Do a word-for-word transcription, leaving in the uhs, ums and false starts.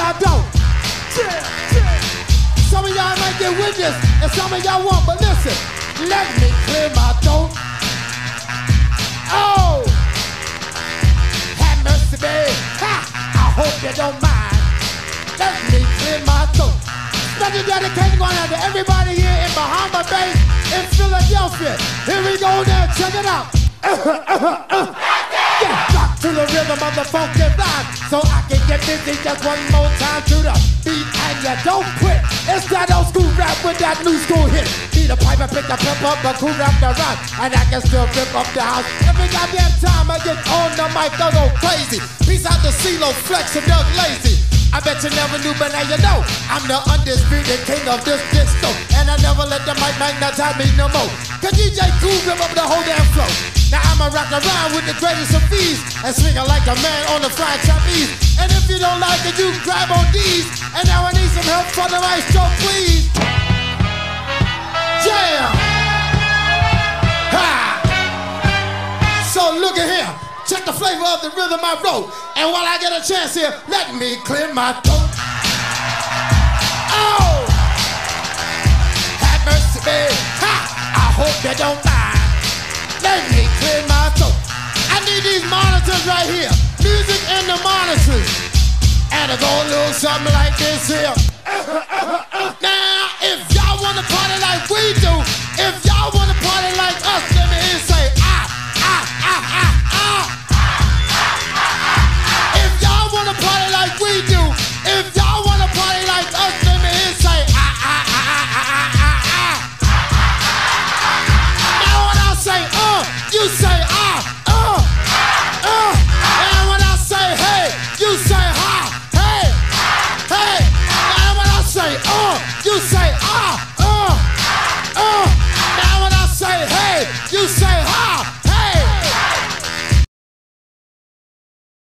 I don't. Some of y'all might get with this, and some of y'all won't, but listen. Let me clear my throat. Oh, have mercy, babe. Ha! I hope you don't mind. Let me clear my throat. Special dedication going out to everybody here in Bahama Bay, in Philadelphia. Here we go now, check it out. Uh, uh, uh, uh. Yeah, rock to the rhythm of the funky rhyme, so I can get busy just one more time to the beat, and you don't quit. It's that old school rap with that new school hit. Beat a pipe and pick the pep up, but cool rap the rhyme, and I can still rip up the house. Every goddamn time I get on the mic, I go crazy. Peace out to CeeLo, Flex, and Doug Lazy. I bet you never knew, but now you know I'm the undisputed king of this disco, and I never let the mic magnetize me no more. Cause D J Cool rip up the whole damn flow. Now I'ma rock around with the greatest of ease and swing it like a man on the flying trapeze. And if you don't like it, you can grab on these. And now I need some help for the maestro, please. Yeah! Ha! So look at here. Check the flavor of the rhythm I wrote. And while I get a chance here, let me clear my throat. Oh! Have mercy, babe. Ha! I hope you don't mind. Let me clear my throat. I need these monitors right here. Music and the monitors. And it go a little something like this here. Now, if y'all wanna party like we do, if y'all wanna party like us, let me hear you say ah, ah, ah, ah, ah. If y'all wanna party like we do, if y'all wanna party like us, let me hear you say ah, ah, ah, ah, ah, ah, ah. Now when I say uh, you say ah, uh, uh. And when I say hey, you say ha, hey, hey. And when I say uh, you say